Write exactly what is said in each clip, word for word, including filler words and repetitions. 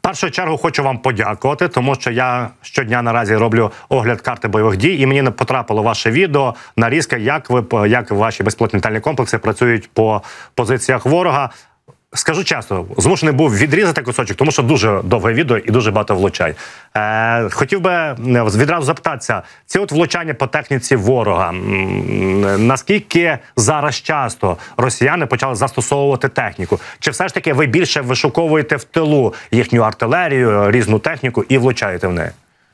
першу чергу хочу вам подякувати, тому що я щодня наразі роблю огляд карти бойових дій, і мені не потрапило ваше відео, нарізка, як ви, як ваші безпілотні літальні комплекси працюють по позиціях ворога. Скажу чесно, змушений був відрізати кусочок, тому що дуже довге відео і дуже багато влучань. Е, хотів би відразу запитатися, ці от влучання по техніці ворога, наскільки зараз часто росіяни почали застосовувати техніку? Чи все ж таки ви більше вишуковуєте в тилу їхню артилерію, різну техніку і влучаєте в неї?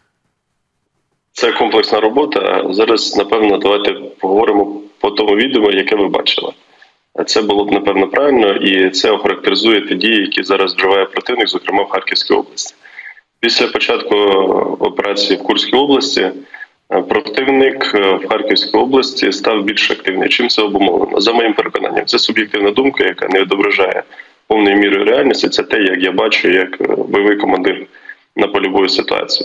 Це комплексна робота. Зараз, напевно, давайте поговоримо по тому відео, яке ви бачили. Це було б, напевно, правильно, і це охарактеризує ті дії, які зараз вживає противник, зокрема в Харківській області. Після початку операції в Курській області противник в Харківській області став більш активний. Чим це обумовлено? За моїм переконанням, це суб'єктивна думка, яка не відображає повною мірою реальності. Це те, як я бачу, як бойовий командир на полі бою ситуацію.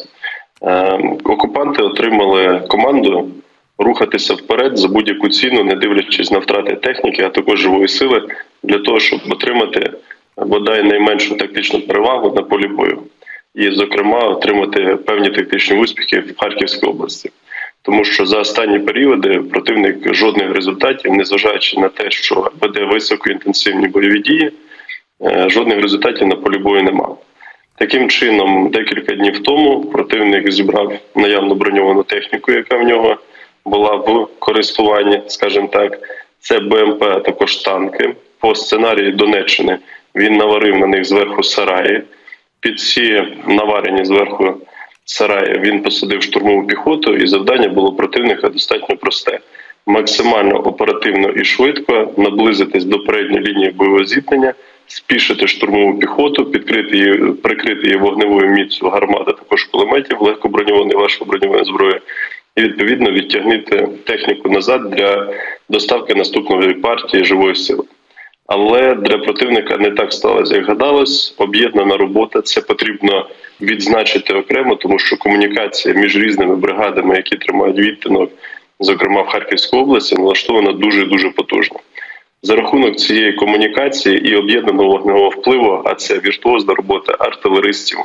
Окупанти отримали команду рухатися вперед за будь-яку ціну, не дивлячись на втрати техніки, а також живої сили, для того, щоб отримати, бодай, найменшу тактичну перевагу на полі бою. І, зокрема, отримати певні тактичні успіхи в Харківській області. Тому що за останні періоди противник жодних результатів, незважаючи на те, що веде високоінтенсивні бойові дії, жодних результатів на полі бою не мав. Таким чином, декілька днів тому противник зібрав наявну броньовану техніку, яка в нього була в користуванні, скажімо так, це БМП, а також танки. По сценарію Донеччини він наварив на них зверху сараї. Під ці наварені зверху сараї він посадив штурмову піхоту, і завдання було противника достатньо просте. Максимально оперативно і швидко наблизитись до передньої лінії бойового зіткнення, спішити штурмову піхоту, підкрити її, прикрити її вогневою міцю гармат, а також кулеметів, легкоброньованої, важкоброньованої зброї, і, відповідно, відтягнути техніку назад для доставки наступної партії живої сили. Але для противника не так сталося, як гадалось. Об'єднана робота, це потрібно відзначити окремо, тому що комунікація між різними бригадами, які тримають відтинок, зокрема в Харківській області, налаштована дуже-дуже потужно. За рахунок цієї комунікації і об'єднаного вогневого впливу, а це віртуозна робота артилеристів,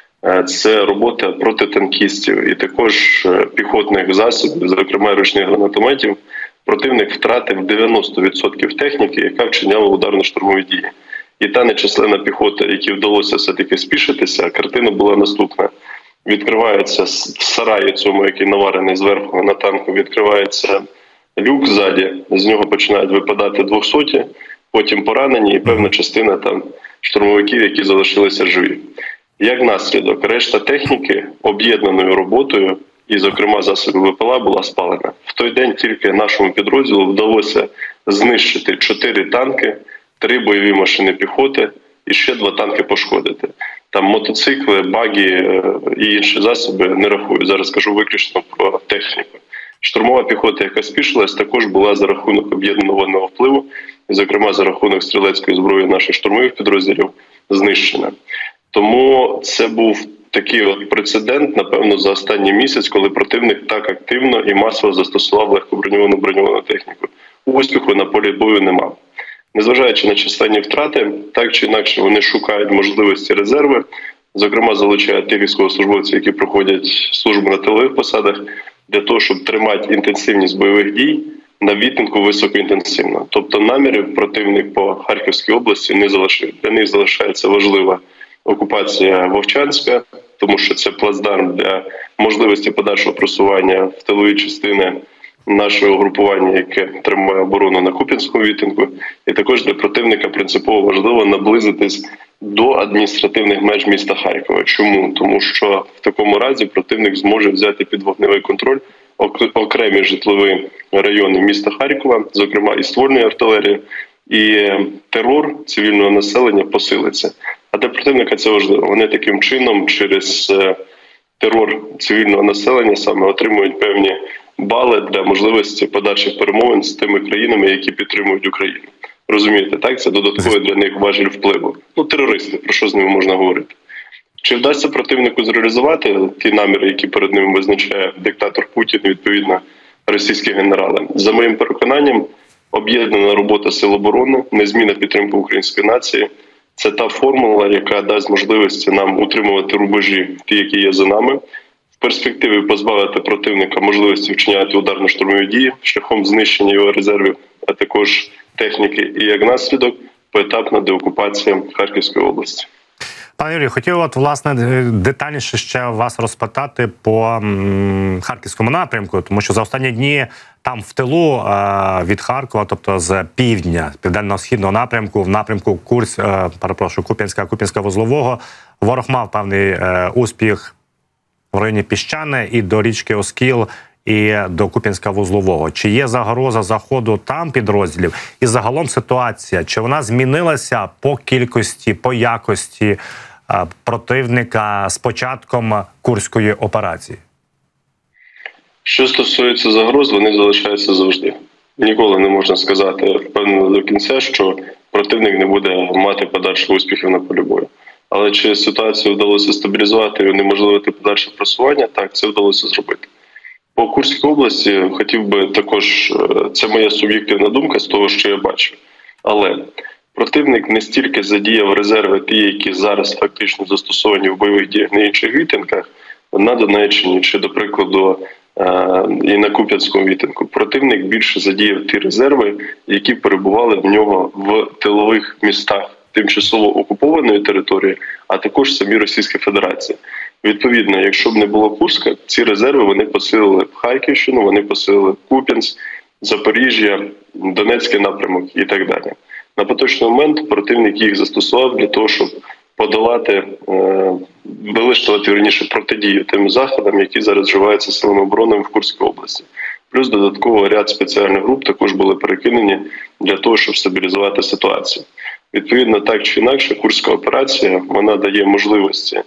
це робота протитанкістів і також піхотних засобів, зокрема ручних гранатометів, противник втратив дев'яносто відсотків техніки, яка вчиняла ударно-штурмові дії. І та нечисленна піхота, якій вдалося все-таки спішитися, картина була наступна. Відкривається в сараї цьому, який наварений зверху на танку, відкривається люк ззаді, з нього починають випадати двохсоті, потім поранені і певна частина там штурмовиків, які залишилися живі. Як наслідок, решта техніки об'єднаною роботою і, зокрема, засоби ВПЛА була спалена. В той день тільки нашому підрозділу вдалося знищити чотири танки, три бойові машини піхоти і ще два танки пошкодити. Там мотоцикли, баги і інші засоби не рахую. Зараз кажу виключно про техніку. Штурмова піхота, яка спішилась, також була за рахунок об'єднаного вогневого впливу, і, зокрема, за рахунок стрілецької зброї наших штурмових підрозділів знищена. Тому це був такий от прецедент, напевно, за останній місяць, коли противник так активно і масово застосував легкоброньовану броньовану техніку. Успіху на полі бою не мав. Незважаючи на численні втрати, так чи інакше вони шукають можливості резерви, зокрема залучають тих військовослужбовців, які проходять службу на тилових посадах, для того, щоб тримати інтенсивність бойових дій на відтинку високоінтенсивно. Тобто намірів противник по Харківській області не залишив. Для них залишається важлива окупація Вовчанська, тому що це плацдарм для можливості подальшого просування в тилові частини нашого угрупування, яке тримає оборону на Куп'янському відтинку. І також для противника принципово важливо наблизитись до адміністративних меж міста Харкова. Чому? Тому що в такому разі противник зможе взяти під вогневий контроль окремі житлові райони міста Харкова, зокрема і ствольної артилерії, і терор цивільного населення посилиться. А для противника це важливо. Вони таким чином через терор цивільного населення саме отримують певні бали для можливості подальших перемовин з тими країнами, які підтримують Україну. Розумієте, так? Це додатковий для них важіль впливу. Ну, терористи, про що з ними можна говорити? Чи вдасться противнику зреалізувати ті наміри, які перед ним визначає диктатор Путін і, відповідно, російські генерали? За моїм переконанням, об'єднана робота сил оборони, незмінна підтримка української нації Це та формула, яка дасть можливості нам утримувати рубежі, ті, які є за нами, в перспективі позбавити противника можливості вчиняти ударно-штурмові дії шляхом знищення його резервів, а також техніки, і як наслідок поетапна деокупація Харківської області. Пане Юрію, хотів от, власне, детальніше ще вас розпитати по м, Харківському напрямку, тому що за останні дні там в тилу е, від Харкова, тобто з півдня, південно-східного напрямку, в напрямку Курськ, е, перепрошую, Куп'янська, Куп'янська-Вузлового, ворог мав певний е, успіх в районі Піщане і до річки Оскіл, і до Куп'янська-Вузлового. Чи є загроза заходу там підрозділів? І загалом ситуація, чи вона змінилася по кількості, по якості е, противника з початком Курської операції? Що стосується загроз, вони залишаються завжди. Ніколи не можна сказати впевнено до кінця, що противник не буде мати подальших успіхів на полі бою. Але чи ситуацію вдалося стабілізувати і унеможливити подальше просування? Так, це вдалося зробити. По Курській області хотів би також, це моя суб'єктивна думка з того, що я бачу. Але противник не стільки задіяв резерви ті, які зараз фактично застосовані в бойових діях на інших відтинках, на Донеччині чи, до прикладу, і на Куп'янському відтинку. Противник більше задіяв ті резерви, які перебували в нього в тилових містах тимчасово окупованої території, а також в самій Російській Федерації. Відповідно, якщо б не було Курська, ці резерви вони посилили б Харківщину, вони посилили б Куп'янськ, Запоріжжя, Донецький напрямок і так далі. На поточний момент противник їх застосував для того, щоб подолати, е, вилаштувати, вірніше, протидію тим заходам, які зараз вживаються силами оборони в Курській області. Плюс додатково ряд спеціальних груп також були перекинені для того, щоб стабілізувати ситуацію. Відповідно, так чи інакше, Курська операція, вона дає можливості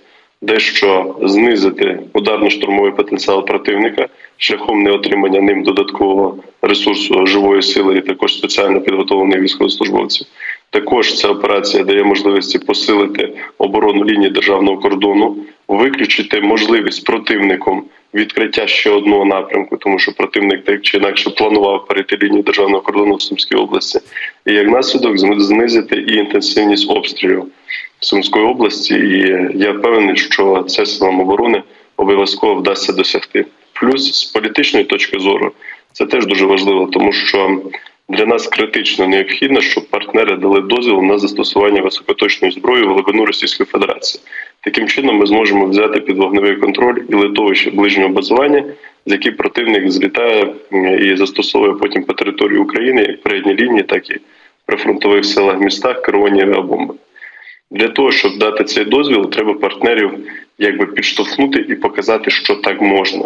дещо знизити ударно-штурмовий потенціал противника шляхом неотримання ним додаткового ресурсу живої сили і також спеціально підготовлених військовослужбовців. Також ця операція дає можливості посилити оборону лінії державного кордону, виключити можливість противником відкриття ще одного напрямку, тому що противник так чи інакше планував перейти лінію державного кордону в Сумській області, і як наслідок знизити і інтенсивність обстрілів Сумської області, і я впевнений, що це силам оборони обов'язково вдасться досягти. Плюс з політичної точки зору це теж дуже важливо, тому що для нас критично необхідно, щоб партнери дали дозвіл на застосування високоточної зброї в глибину Російської Федерації. Таким чином ми зможемо взяти під вогневий контроль і литовище ближнього базування, з яких противник злітає і застосовує потім по території України як передні лінії, так і при фронтових селах, містах керовані авіабомби. Для того, щоб дати цей дозвіл, треба партнерів якби підштовхнути і показати, що так можна.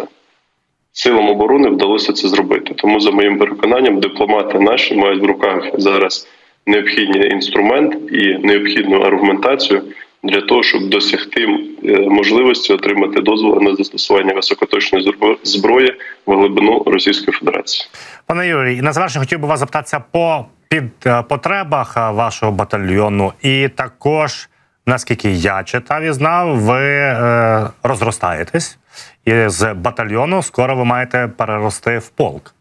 Силам оборони вдалося це зробити. Тому, за моїм переконанням, дипломати наші мають в руках зараз необхідний інструмент і необхідну аргументацію для того, щоб досягти можливості отримати дозвіл на застосування високоточної зброї в глибину Російської Федерації. Пане Юрій, на завершення хотів би вас запитатися по під потребах вашого батальйону, і також, наскільки я читав і знав, ви е, розростаєтесь, і з батальйону скоро ви маєте перерости в полк.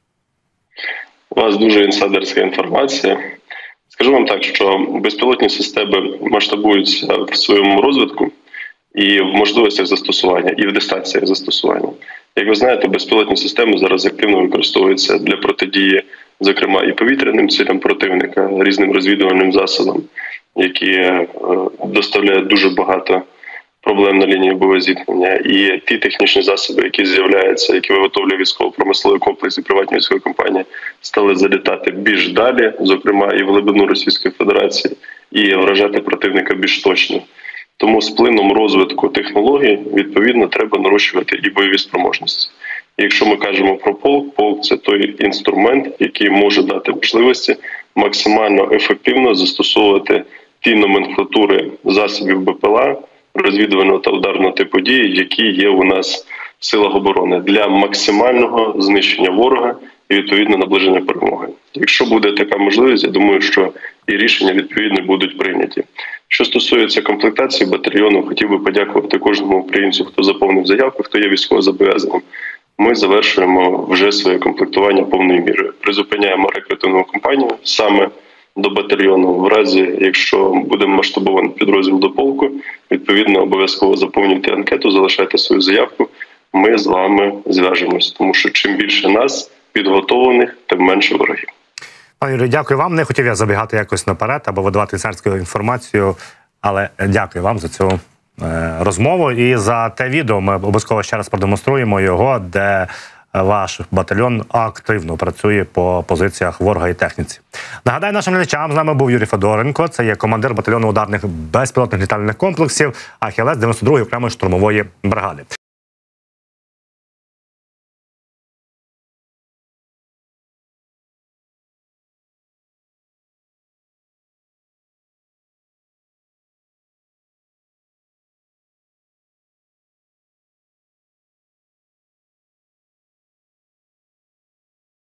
У вас дуже інсайдерська інформація. Скажу вам так, що безпілотні системи масштабуються в своєму розвитку і в можливостях застосування, і в дистанціях застосування. Як ви знаєте, безпілотні системи зараз активно використовуються для протидії, зокрема, і повітряним цілям противника, різним розвідувальним засобам, які доставляють дуже багато проблем на лінії бойового зіткнення. І ті технічні засоби, які з'являються, які виготовлює військово-промисловий комплекс і приватні військові компанії, стали залітати більш далі, зокрема і в глибину Російської Федерації, і вражати противника більш точно. Тому з плином розвитку технологій, відповідно, треба нарощувати і бойові спроможності. І якщо ми кажемо про полк, полк – це той інструмент, який може дати можливості максимально ефективно застосовувати ті номенклатури засобів БПЛА, розвідувального та ударного типу дії, які є у нас в силах оборони, для максимального знищення ворога і, відповідно, наближення перемоги. Якщо буде така можливість, я думаю, що і рішення, відповідно, будуть прийняті. Що стосується комплектації батальйону, хотів би подякувати кожному українцю, хто заповнив заявку, хто є військовозобов'язаним. Ми завершуємо вже своє комплектування повною мірою. Призупиняємо рекрутингову кампанію саме до батальйону. В разі, якщо буде масштабований підрозділ до полку, відповідно обов'язково заповнюйте анкету, залишайте свою заявку. Ми з вами зв'яжемось, тому що чим більше нас підготовлених, тим менше ворогів. Пане Юрію, дякую вам. Не хотів я забігати якось наперед або видавати царську інформацію, але дякую вам за цю е, розмову і за те відео. Ми обов'язково ще раз продемонструємо його, де ваш батальйон активно працює по позиціях ворога і техніці. Нагадаю нашим глядачам, з нами був Юрій Федоренко, це є командир батальйону ударних безпілотних літальних комплексів «Ахілес» дев'яносто другої окремої штурмової бригади.